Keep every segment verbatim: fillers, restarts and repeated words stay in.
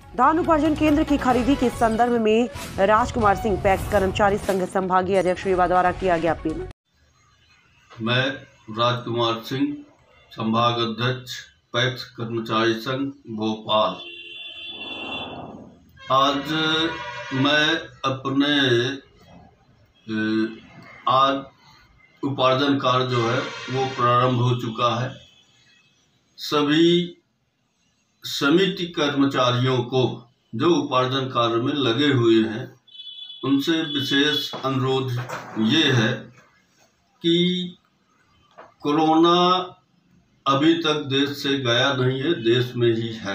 धान उपार्जन केंद्र की खरीदी के संदर्भ में राजकुमार सिंह, पैक्स कर्मचारी संघ संभागीय अध्यक्ष रीवा द्वारा किया गया अपील। मैं राजकुमार सिंह, संभाग अध्यक्ष, पैक्स कर्मचारी संघ भोपाल। आज मैं अपने आज उपार्जन कार्य जो है वो प्रारंभ हो चुका है। सभी समिति कर्मचारियों को जो उपार्जन कार्य में लगे हुए हैं उनसे विशेष अनुरोध ये है कि कोरोना अभी तक देश से गया नहीं है, देश में ही है,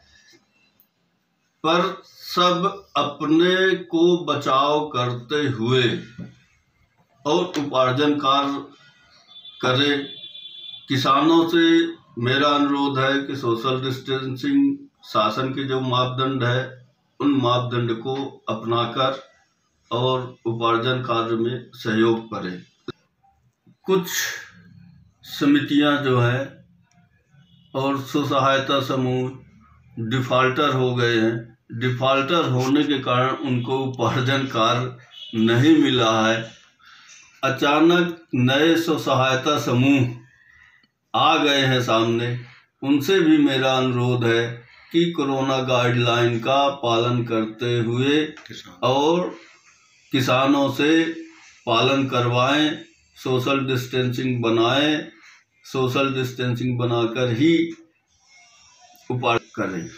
पर सब अपने को बचाव करते हुए और उपार्जन कार्य करें। किसानों से मेरा अनुरोध है कि सोशल डिस्टेंसिंग, शासन के जो मापदंड है उन मापदंड को अपनाकर और उपार्जन कार्य में सहयोग करें। कुछ समितियां जो है और स्व सहायता समूह डिफाल्टर हो गए हैं। डिफाल्टर होने के कारण उनको उपार्जन कार्य नहीं मिला है। अचानक नए स्व सहायता समूह आ गए हैं सामने। उनसे भी मेरा अनुरोध है कि कोरोना गाइडलाइन का पालन करते हुए और किसानों से पालन करवाएं, सोशल डिस्टेंसिंग बनाएं, सोशल डिस्टेंसिंग बनाकर ही उपार्जन करें।